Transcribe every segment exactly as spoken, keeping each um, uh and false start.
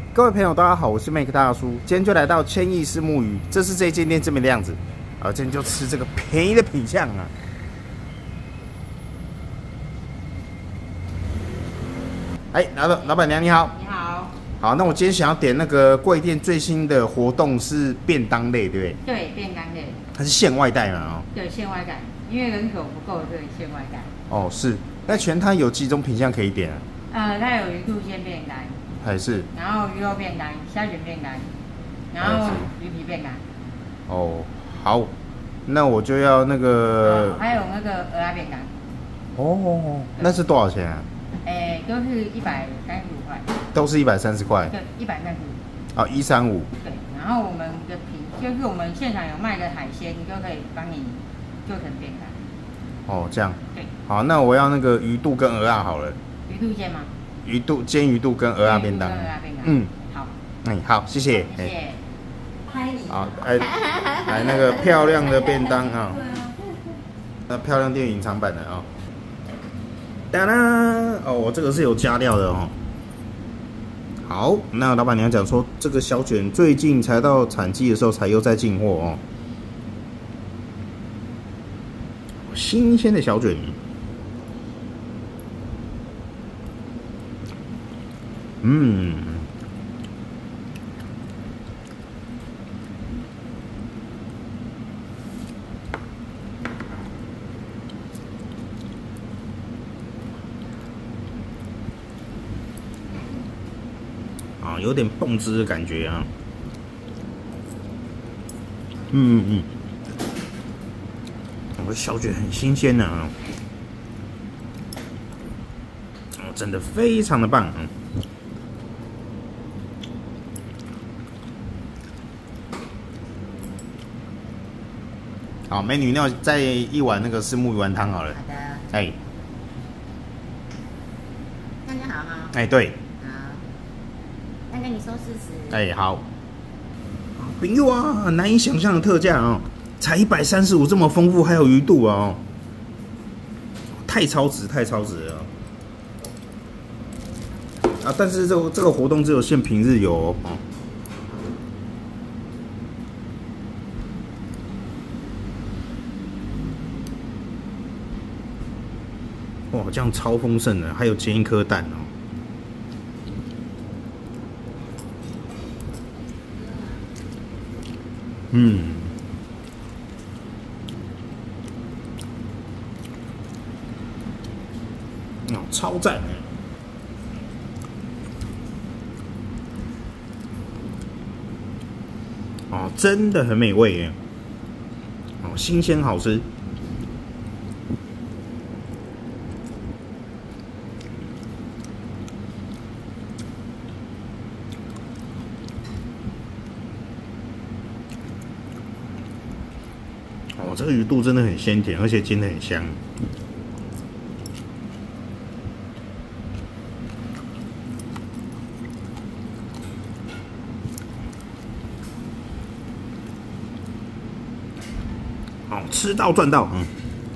各位朋友，大家好，我是 Make 大叔，今天就来到千亿丝木鱼，这是这间店这边的样子。啊，今天就吃这个便宜的品相啊。哎，老板，老板娘你好。 你好。 好，那我今天想要点那个贵店最新的活动是便当类，对不对？ 对，便当类。 它是限外带嘛？哦。 对，限外带，因为人口不够，所以限外带。 哦，是。那全它有几种品相可以点啊？ 呃，它有鱼肚鲜便当。 还是。 然后鱼肉便当、虾卷便当，然后鱼皮便当。 哦，好，那我就要那个。 哦、还有那个鹅鸭便当。 哦，那是多少钱啊？ 哎，都是一百三十五块。 都是一百三十块。 对，一百三十五。 哦，一三五。 对，然后我们的品就是我们现场有卖的海鲜，你就可以帮你做成便当。 哦，这样。 对。好， 那我要那个鱼肚跟鹅鸭好了。 鱼肚鲜吗？ 鱼肚煎鱼肚跟鹅鸭便当。 鹅鸭便当。 嗯， 好。 嗯，好，谢谢。 谢谢。拍你。 好，哎，来那个漂亮的便当啊，那漂亮电影隐藏版的啊。当当，哦，我这个是有加料的哦。好，那老板娘讲说，这个小卷最近才到产季的时候才又在进货哦，新鲜的小卷。嗯，啊，有点蹦汁的感觉啊。嗯嗯，我的小卷很新鲜啊，哦，真的非常的棒啊。好，美女，那我再一碗那个是木鱼丸汤好了。 好的。 哎。 大家好哈。 哎，对。 好。那跟你说四十。 哎，好。朋友啊，难以想象的特价哦，才一百三十五，这么丰富，还有鱼肚啊哦，太超值，太超值了。啊，但是这个这个活动只有限平日有哦。哇，这样超丰盛的，还有煎一颗蛋哦。嗯，哦，超赞的。哦，真的很美味耶。哦，新鲜好吃。哦，这个鱼肚真的很鲜甜，而且煎得很香。好，吃到赚到，嗯。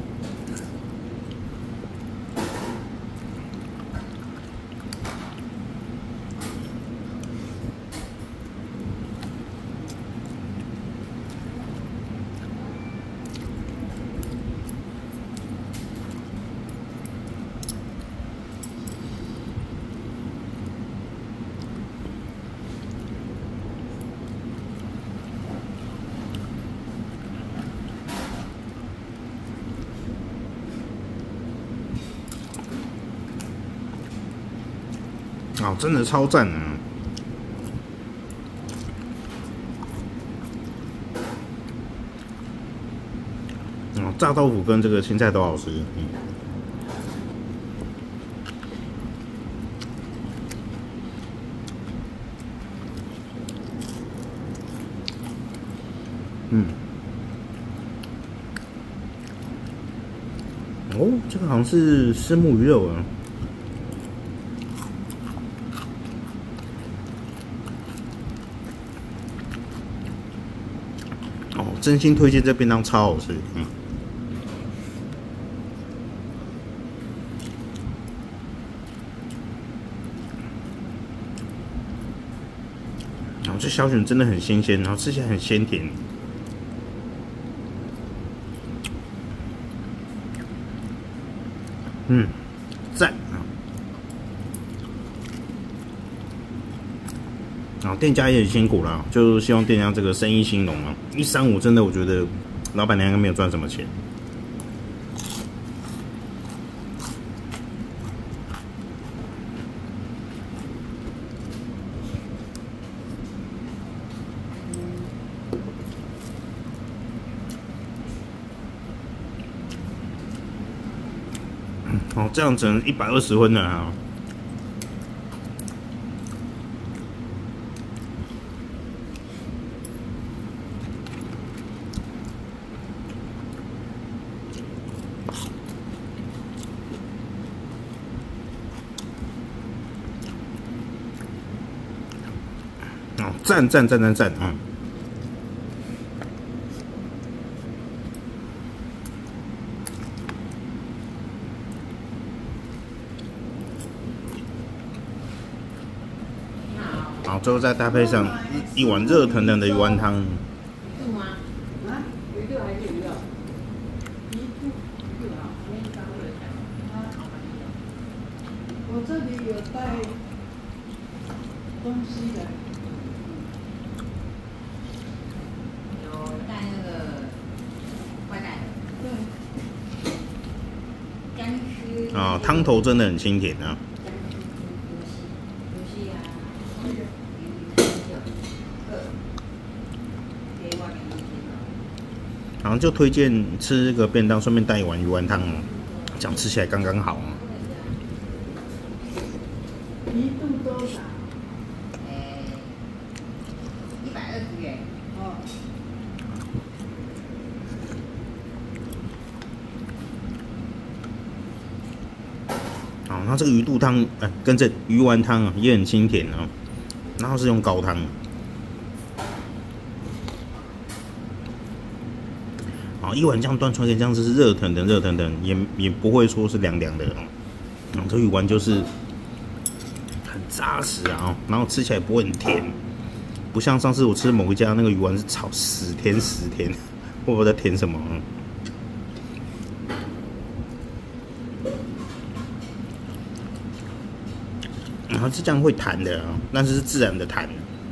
哦，真的超赞的。哦，炸豆腐跟这个青菜都好吃。嗯。嗯。哦，这个好像是生木鱼肉啊。哦，真心推荐这便当，超好吃。嗯。 哦，这小卷真的很新鲜，然后吃起来很鲜甜。嗯，赞啊！啊，店家也很辛苦啦，就希望店家这个生意兴隆啊。一三五真的，我觉得老板娘应该没有赚什么钱。哦，这样整一百二十分了啊！哦，赞赞赞赞赞啊！好，最后再搭配上一一碗热腾腾的鱼丸汤。 鱼肚吗？啊，鱼肚还是鱼肉？鱼肚，鱼肚好，那一张热香。 我这里有带东西的。 有带那个外带的。对。姜丝。 啊，汤头真的很清甜啊。然后就推荐吃这个便当，顺便带一碗鱼丸汤哦，这样吃起来刚刚好哦。 一度多少？ 诶，一百二十元。哦。 好，那这个鱼肚汤，哎，跟这鱼丸汤啊也很清甜啊，然后是用高汤。好，一碗这样端出来，这样子是热腾腾、热腾腾，也也不会说是凉凉的哦。然后这鱼丸就是很扎实啊，然后吃起来不会很甜，不像上次我吃某一家那个鱼丸是炒死甜死甜，我不知道在甜什么。然后是这样会弹的啊，但是是自然的弹。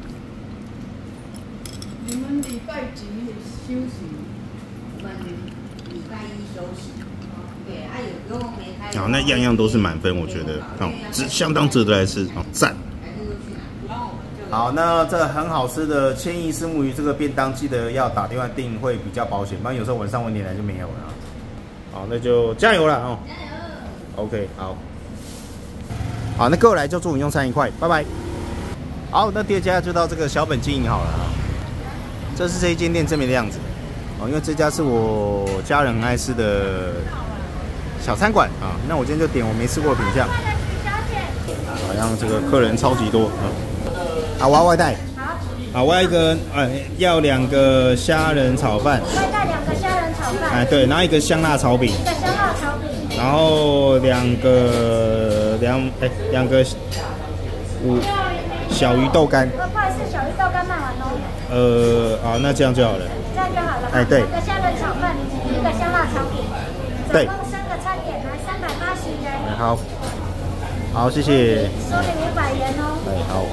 你们礼拜几休息？ 我们礼拜一休息。对，啊，有时候没开。 好，那样样都是满分，我觉得哦，值相当值得来吃哦，赞。好，那这很好吃的千亿虱目鱼这个便当，记得要打电话订会比较保险，不然有时候晚上晚点来就没有了。好，那就加油了哦。加油。OK， 好。好，那各位来就祝你用餐愉快，拜拜。好，那第二家就到这个小本经营好了啊。这是这一间店正面的样子哦，因为这家是我家人很爱吃的小餐馆啊。那我今天就点我没吃过的品项。好像这个客人超级多啊。啊，我要外带。好。啊，我要一个，呃，要两个虾仁炒饭。 外带两个虾仁炒饭。 哎，对，然后一个香辣炒饼。 一个香辣炒饼。 然后两个两哎两个五小鱼豆干。 不好意思，小鱼豆干卖完喽。 呃，啊，那这样就好了。 这样就好了。 哎，对。 两个虾仁炒饭，一个香辣炒饼。 对。 总共三个餐点，来三百八十元。 好。好，谢谢。 收你五百元哦。 哎，好。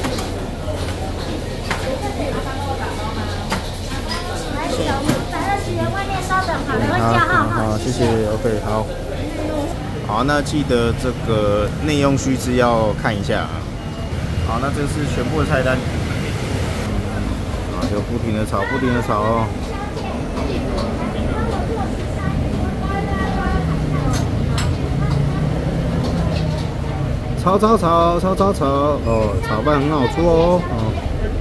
来，小鱼一百二十元，外面稍等，好了，会加号哈。 好，谢谢。OK， 好。好，那记得这个内用须知要看一下啊。好，那这是全部的菜单。啊，就不停的炒，不停的炒哦。炒炒炒炒炒炒，哦，炒饭很好出哦。哦。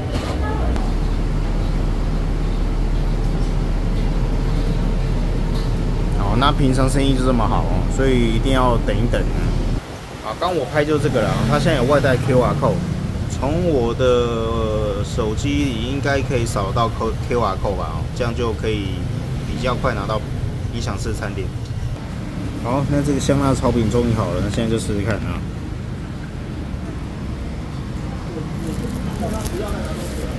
好，那平常生意就这么好哦，所以一定要等一等。啊，刚我拍就这个了，它现在有外带 Q R code， 从我的手机里应该可以扫到 Q R code 吧？哦，这样就可以比较快拿到你想吃的餐点。好，那这个香辣炒饼终于好了，那现在就试试看啊。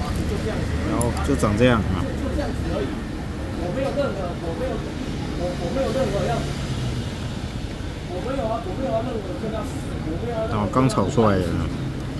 然后就长这样啊。 就这样子而已，我没有任何，我没有，我我没有任何要，我没有啊，我没有要任何跟他，我没有要。 哦，刚炒出来的呢。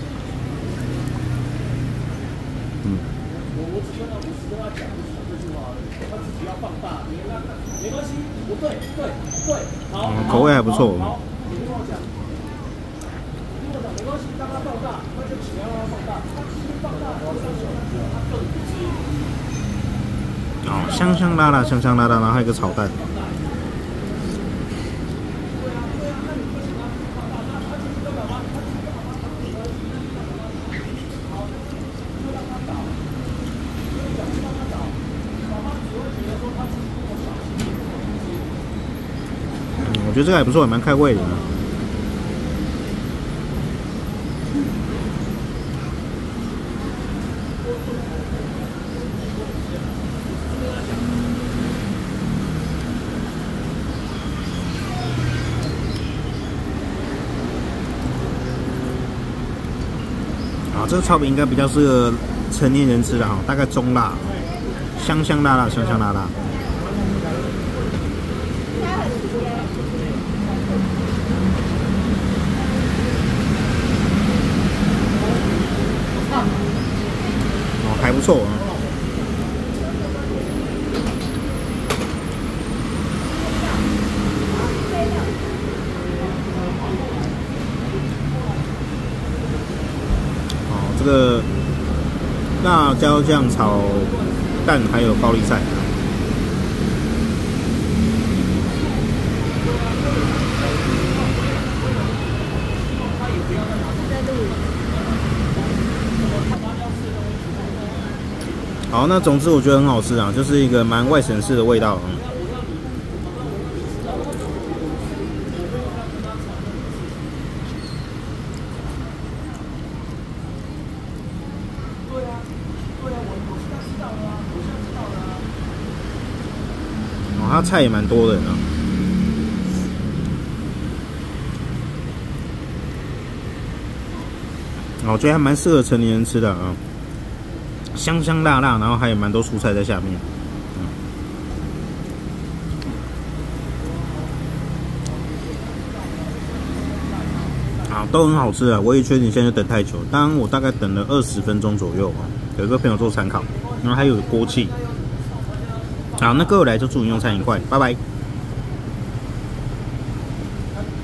嗯。 我我只跟他，我只跟他讲这句话而已，他自己要放大，你那那没关系，不对对对，好， 嗯，口味还不错。 好，你跟我讲，你跟我讲没关系，让他放大，那就尽量让他放大，他放大，然后上去，他更不接。 哦，香香辣辣，香香辣辣，然后还有一个炒蛋。嗯，我觉得这个还不错，蛮开胃的。啊，这个炒饼应该比较适合成年人吃的哈，大概中辣，香香辣辣，香香辣辣。哦，还不错啊。这个辣椒酱炒蛋还有高丽菜，好，那总之我觉得很好吃啊，就是一个蛮外省式的味道。嗯哦，它菜也蛮多的啊。我觉得还蛮适合成年人吃的啊，香香辣辣，然后还有蛮多蔬菜在下面。嗯，啊，都很好吃啊。唯一缺点现在就等太久，当然我大概等了二十分钟左右啊，有一个朋友做参考，然后还有锅气。好，那各位来就祝你用餐愉快，拜拜。